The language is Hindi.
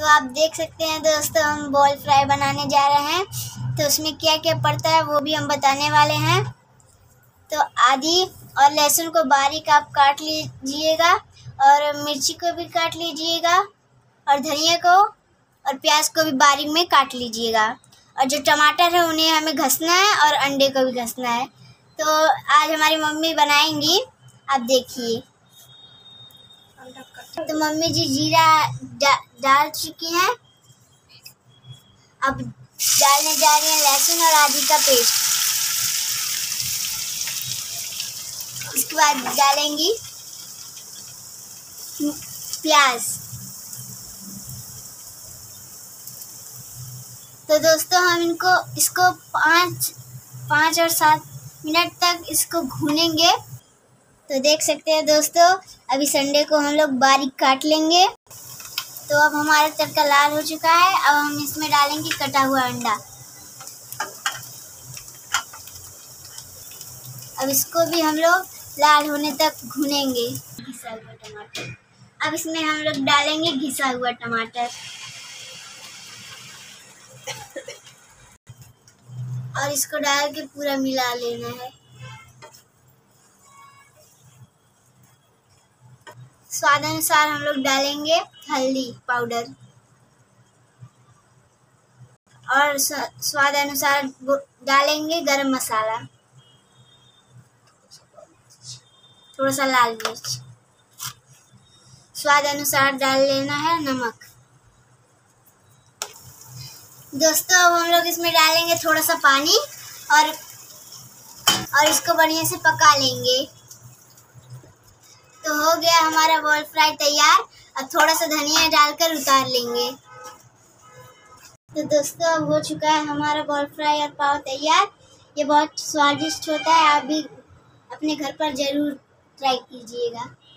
तो आप देख सकते हैं दोस्तों, हम बॉल फ्राई बनाने जा रहे हैं। तो उसमें क्या क्या पड़ता है वो भी हम बताने वाले हैं। तो आदि और लहसुन को बारीक आप काट लीजिएगा, और मिर्ची को भी काट लीजिएगा, और धनिया को और प्याज को भी बारीक में काट लीजिएगा। और जो टमाटर है उन्हें हमें घसना है, और अंडे को भी घसना है। तो आज हमारी मम्मी बनाएंगी, आप देखिए। तो मम्मी जी जीरा डाल चुकी हैं। अब डालने जा रही हैं लहसुन और आदि का पेस्ट। इसके बाद डालेंगी प्याज। तो दोस्तों हम इसको 5 और 7 मिनट तक इसको भूनेंगे। तो देख सकते हैं दोस्तों, अभी संडे को हम लोग बारीक काट लेंगे। तो अब हमारा तड़का लाल हो चुका है। अब हम इसमें डालेंगे कटा हुआ अंडा। अब इसको भी हम लोग लाल होने तक भूनेंगे। घिसा हुआ टमाटर, अब इसमें हम लोग डालेंगे घिसा हुआ टमाटर, और इसको डाल के पूरा मिला लेना है। स्वाद अनुसार हम लोग डालेंगे हल्दी पाउडर, और स्वाद अनुसार डालेंगे गरम मसाला, थोड़ा सा लाल मिर्च, स्वाद अनुसार डाल लेना है नमक। दोस्तों अब हम लोग इसमें डालेंगे थोड़ा सा पानी, और इसको बढ़िया से पका लेंगे। तो हो गया हमारा बॉल फ्राई तैयार। अब थोड़ा सा धनिया डालकर उतार लेंगे। तो दोस्तों अब हो चुका है हमारा बॉल फ्राई और पाव तैयार। ये बहुत स्वादिष्ट होता है, आप भी अपने घर पर ज़रूर ट्राई कीजिएगा।